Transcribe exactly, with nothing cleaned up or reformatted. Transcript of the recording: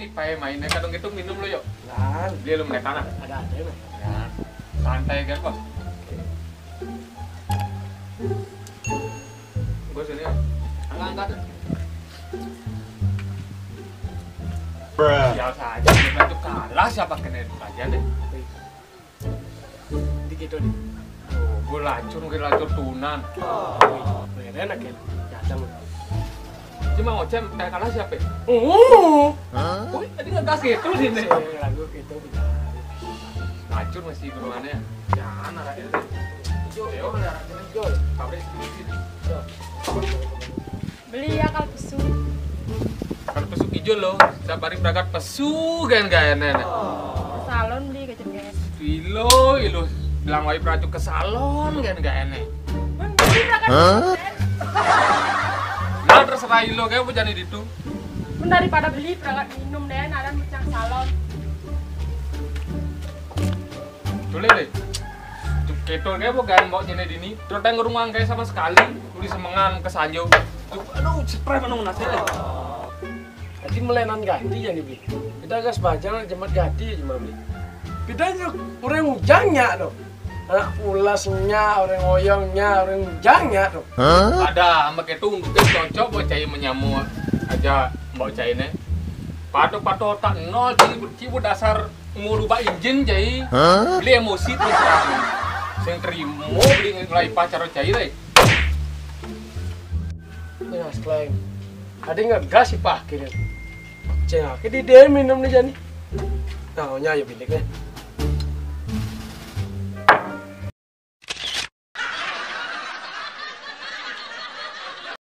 nih pakai mainnya kadang gitu minum lo yuk. Nah, Dia lu menekan ah. ada ada ya. Ya. Santai kan bos. Gue sini. Angkat angkat. Bruh. Biasa aja kita tuh kalah siapa kena itu aja deh. Dikit nih. Oh, gue lacur mungkin lacur tunan. Oh, enak ya. Jatang. Cuma ngoceh kayak kalah siapa? Oh. Oh, tadi nggak gas gitu sini. Lagu gitu bisa. Lacur masih beruannya. Jangan arah itu. Hijau, yo, arah hijau. Pabrik sedikit. Beli ya kalau pesu. Kalau pesuk hijau loh, setiap hari berangkat pesuk kan gak enak. Salon beli ke Cendes. Ilo, ilo bilang wajib berangkat ke salon kan gak enak. Bang, beli berangkat ke Cendes. Nah terserah ilo kayak mau jadi itu. Pun daripada beli berangkat minum deh, ada mencang salon. Tuh lele. Keto kayak bukan mau jadi dini. Terus teng rumah kayak sama sekali. Tulis semengan ke Sanjo. Aduh, spray mana nasinya. Jadi melenan ganti yang dibeli. Kita gas bajang jemat ganti cuma beli. Bedanya orang ujangnya dong. Anak ulasnya, orang oyongnya, orang ujangnya dong. Ada sama keto untuknya cocok buat cai menyamu aja mau cainya. Pato-pato otak nol cibu dasar mau rubah injin cai. Beli emosi tuh yang terima beli ngelai pacar cai deh. Ini mas klaim. Ada nggak gas sih pak kira. Cengak, di dia minum nih jani. Tahunya ya biliknya.